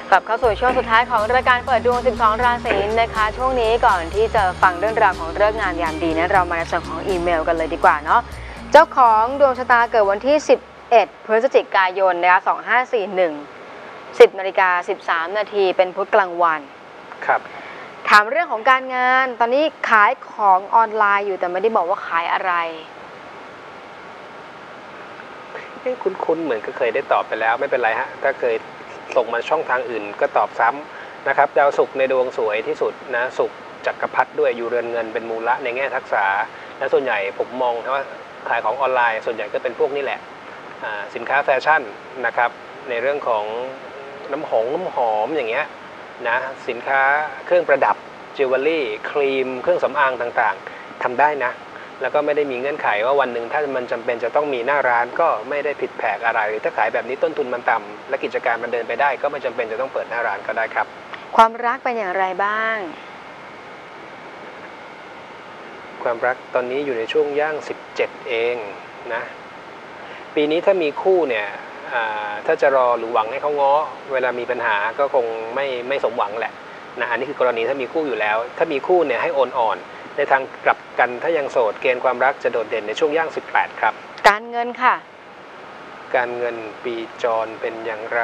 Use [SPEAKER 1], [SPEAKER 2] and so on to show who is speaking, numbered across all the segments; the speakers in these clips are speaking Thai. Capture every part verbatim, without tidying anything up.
[SPEAKER 1] กลับเข้าสู่ช่วงสุดท้ายของรายการเปิดดวงสิบสองราศีนะคะช่วงนี้ก่อนที่จะฟังเรื่องราวของฤกษ์งามยามดีนะเรามาในส่วนของอีเมลกันเลยดีกว่าเนาะเจ้าของดวงชะตาเกิดวันที่สิบเอ็ดพฤศจิกายนนะคะสองห้าสี่หนึ่ง สิบนาฬิกาสิบสามนาทีเป็นพุธกลางวัน
[SPEAKER 2] ครับ
[SPEAKER 1] ถามเรื่องของการงานตอนนี้ขายของออนไลน์อยู่แต่ไม่ได้บอกว่าขายอะไร
[SPEAKER 2] คุ้นๆเหมือนก็เคยได้ตอบไปแล้วไม่เป็นไรฮะถ้าเคยส่งมาช่องทางอื่นก็ตอบซ้ำนะครับดาวศุกร์ในดวงสวยที่สุดนะศุกร์จักรพรรดิด้วยอยู่เรือนเงินเป็นมูลละในแง่ทักษะและส่วนใหญ่ผมมองว่าขายของออนไลน์ส่วนใหญ่ก็เป็นพวกนี้แหละสินค้าแฟชั่นนะครับในเรื่องของน้ำหอมน้ำหอมอย่างเงี้ยนะสินค้าเครื่องประดับจิวเวลรี่ครีมเครื่องสำอางต่างๆทำได้นะแล้วก็ไม่ได้มีเงื่อนไขว่าวันหนึ่งถ้ามันจำเป็นจะต้องมีหน้าร้านก็ไม่ได้ผิดแผกอะไรหรือถ้าขายแบบนี้ต้นทุนมันต่ำและกิจการมันเดินไปได้ก็ไม่จำเป็นจะต้องเปิดหน้าร้านก็ได้ครับ
[SPEAKER 1] ความรักเป็นอย่างไรบ้าง
[SPEAKER 2] ความรักตอนนี้อยู่ในช่วงย่างสิบเจ็ดเองนะปีนี้ถ้ามีคู่เนี่ยถ้าจะรอหรือหวังให้เขาง้อเวลามีปัญหาก็คงไม่ไม่สมหวังแหละนะอันนี้คือกรณีถ้ามีคู่อยู่แล้วถ้ามีคู่เนี่ยให้โอนอ่อนในทางกลับกันถ้ายังโสดเกณฑ์ความรักจะโดดเด่นในช่วงย่างสิบแปดครับ
[SPEAKER 1] การเงินค่ะ
[SPEAKER 2] การเงินปีจรเป็นอย่างไร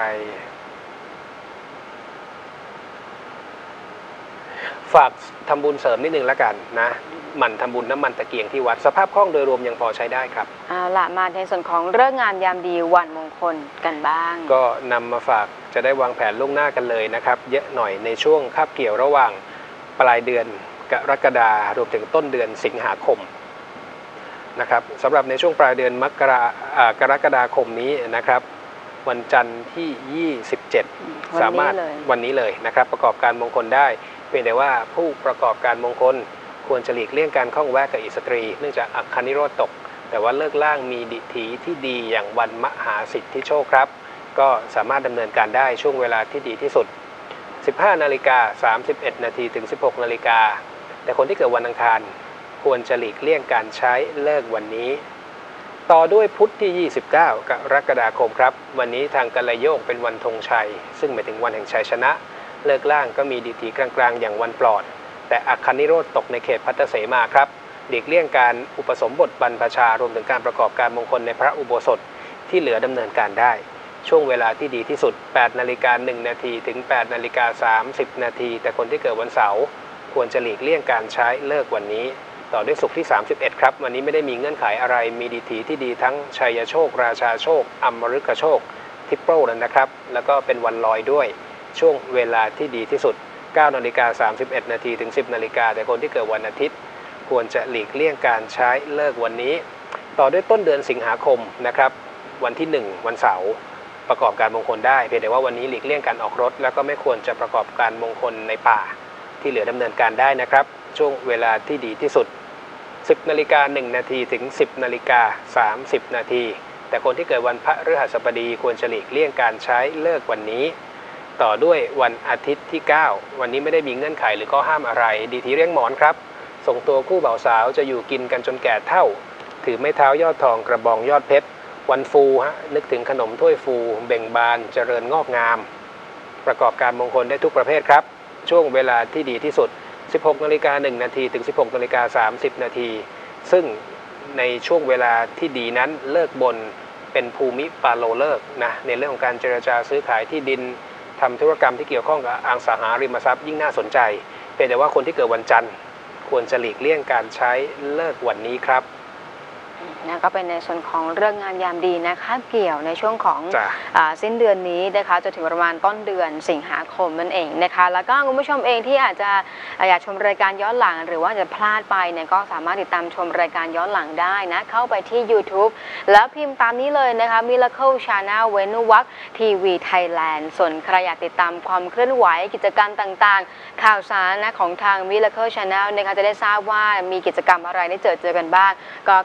[SPEAKER 2] ฝากทำบุญเสริมนิดนึงแล้วกันนะหมั่นทำบุญน้ำมันตะเกียงที่วัดสภาพคล่องโดยรวมยังพอใช้ได้ครับ
[SPEAKER 1] เอาละมาในส่วนของฤกษ์งามยามดีวันมงคลกันบ้าง
[SPEAKER 2] ก็นำมาฝากจะได้วางแผนล่วงหน้ากันเลยนะครับเยอะหน่อยในช่วงคาบเกี่ยวระหว่างปลายเดือนกรกฎาคมรวมถึงต้นเดือนสิงหาคมนะครับสำหรับในช่วงปลายเดือนมกรากรกฎาคมนี้นะครับวันจันทร์ที่ยี่สิบเจ็ดสามารถวันนี้เลยนะครับประกอบการมงคลได้เพียงแต่ว่าผู้ประกอบการมงคลควรจะหลีกเลี่ยงการข้องแวะกับอิสตรีเนื่องจากอัคคนิโรธตกแต่ว่าเลิกล่างมีดิถีที่ดีอย่างวันมหาสิทธิโชคครับก็สามารถดำเนินการได้ช่วงเวลาที่ดีที่สุด สิบห้านาฬิกาสามสิบเอ็ดนาทีถึงสิบหกนาฬิกาแต่คนที่เกิดวันอังคารควรจะหลีกเลี่ยงการใช้เลิกวันนี้ต่อด้วยพุธที่ยี่สิบเก้ากรกฎาคมครับวันนี้ทางกัลโยกเป็นวันธงชัยซึ่งหมายถึงวันแห่งชัยชนะเลิกล่างก็มีดิถีกลางๆอย่างวันปลอดแต่อัคคนิโรธตกในเขตภัตตเสมาครับหลีกเลี่ยงการอุปสมบทบรรพชารวมถึงการประกอบการมงคลในพระอุโบสถที่เหลือดำเนินการได้ช่วงเวลาที่ดีที่สุดแปดนาฬิกาหนึ่งนาทีถึงแปดนาฬิกาสามสิบนาทีแต่คนที่เกิดวันเสาร์ควรจะหลีกเลี่ยงการใช้เลิกวันนี้ต่อด้วยศุกร์ที่สามสิบเอ็ดครับวันนี้ไม่ได้มีเงื่อนไขอะไรมีดิถีที่ดีทั้งชัยโชคราชาโชคอมฤคโชคทิปเปิลนะครับแล้วก็เป็นวันลอยด้วยช่วงเวลาที่ดีที่สุดเก้านาฬิกาสามสิบเอ็ดนาทีถึงสิบนาฬิกาแต่คนที่เกิดวันอาทิตย์ควรจะหลีกเลี่ยงการใช้เลิกวันนี้ต่อด้วยต้นเดือนสิงหาคมนะครับวันที่หนึ่งวันเสาร์ประกอบการมงคลได้เพียงแต่ว่าวันนี้หลีกเลี่ยงการออกรถแล้วก็ไม่ควรจะประกอบการมงคลในป่าที่เหลือดำเนินการได้นะครับช่วงเวลาที่ดีที่สุดสิบนาฬิกาหนึ่งนาทีถึงสิบนาฬิกาสามสิบนาทีแต่คนที่เกิดวันพฤหัสบดีควรจะหลีกเลี่ยงการใช้เลิกวันนี้ต่อด้วยวันอาทิตย์ที่เก้าวันนี้ไม่ได้มีเงื่อนไขหรือข้อห้ามอะไรดีทีเรียงหมอนครับส่งตัวคู่บ่าวสาวจะอยู่กินกันจนแก่เฒ่าถือไม้เท้ายอดทองกระบองยอดเพชรวันฟูฮะนึกถึงขนมถ้วยฟูเบ่งบานเจริญงอกงามประกอบการมงคลได้ทุกประเภทครับช่วงเวลาที่ดีที่สุดสิบหกนาฬิกาหนึ่งนาทีถึงสิบหกนาฬิกาสามสิบนาทีซึ่งในช่วงเวลาที่ดีนั้นเลิกบนเป็นภูมิปาโลเลิกนะในเรื่องของการเจรจาซื้อขายที่ดินทำธุรกรรมที่เกี่ยวข้องกับอสังหาริมทรัพย์ยิ่งน่าสนใจเพียงแต่ว่าคนที่เกิดวันจันทร์ควรจะหลีกเลี่ยงการใช้เลิกวันนี้ครับ
[SPEAKER 1] นะก็เป็นในส่วนของเรื่องงานยามดีนะคะเกี่ยวในช่วงของอ่าสิ้นเดือนนี้นะคะจนถึงประมาณต้นเดือนสิงหาคมนั่นเองนะคะแล้วก็คุณผู้ชมเองที่อาจจะอยากชมรายการย้อนหลังหรือว่าจะพลาดไปเนี่ยก็สามารถติดตามชมรายการย้อนหลังได้นะเข้าไปที่ YouTube แล้วพิมพ์ตามนี้เลยนะคะ Miracle Channel เวนุวัคทีวีไทยแลนด์ส่วนใครอยากติดตามความเคลื่อนไหวกิจกรรมต่างๆข่าวสารนะของทาง Miracle Channel นะคะจะได้ทราบว่ามีกิจกรรมอะไรได้เจอเจอกันบ้างก็เข้าไปกด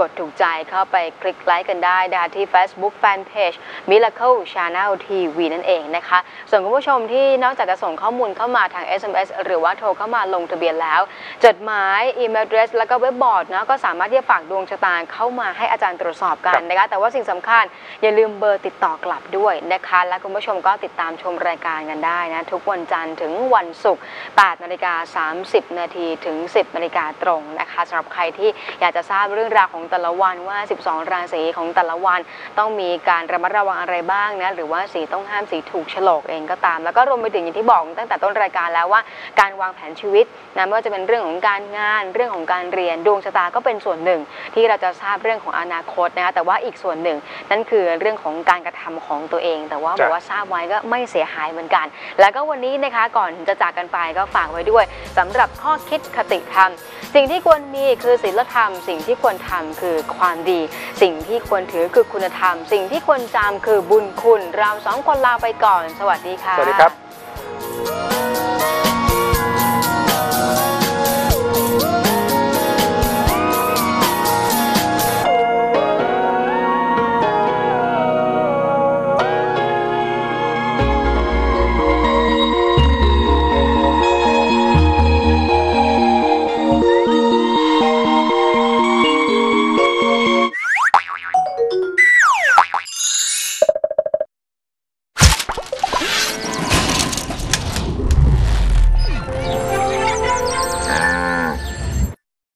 [SPEAKER 1] ดถูกใจเข้าไปคลิกไลค์กันได้นะคะที่ Facebook Fanpage Miracle Channel ที วี นั่นเองนะคะส่วนคุณผู้ชมที่นอกจากจะส่งข้อมูลเข้ามาทาง เอส เอ็ม เอส หรือว่าโทรเข้ามาลงทะเบียนแล้วจดหมายอีเมล address แล้วก็เว็บบอร์ดนะก็สามารถที่จะฝากดวงชะตาเข้ามาให้อาจารย์ตรวจสอบกันนะคะแต่ว่าสิ่งสำคัญอย่าลืมเบอร์ติดต่อกลับด้วยนะคะและคุณผู้ชมก็ติดตามชมรายการกันได้นะทุกวันจันทร์ถึงวันศุกร์ แปดนาฬิกาสามสิบนาทีถึง สิบนาฬิกาตรงนะคะสำหรับใครที่อยากจะทราบเรื่องราวของแต่ละวันว่าสิบสองราศีของแต่ละวันต้องมีการระมัดระวังอะไรบ้างนะหรือว่าสีต้องห้ามสีถูกโฉลกเองก็ตามแล้วก็รวมไปถึงอย่างที่บอกตั้งแต่ต้นรายการแล้วว่าการวางแผนชีวิตนะไม่ว่าจะเป็นเรื่องของการงานเรื่องของการเรียนดวงชะตาก็เป็นส่วนหนึ่งที่เราจะทราบเรื่องของอนาคตนะคะแต่ว่าอีกส่วนหนึ่งนั่นคือเรื่องของการกระทำของตัวเองแต่ว่าบอกว่าทราบไว้ก็ไม่เสียหายเหมือนกันแล้วก็วันนี้นะคะก่อนจะจากกันไปก็ฝากไว้ด้วยสำหรับข้อคิดคติธรรมสิ่งที่ควรมีคือศีลธรรมสิ่งที่ควรทำคือความดีสิ่งที่ควรถือคือคุณธรรมสิ่งที่ควรจำคือบุญคุณเราสองคนลาไปก่อนสวัสดีค่ะ
[SPEAKER 2] สวัสดีครับ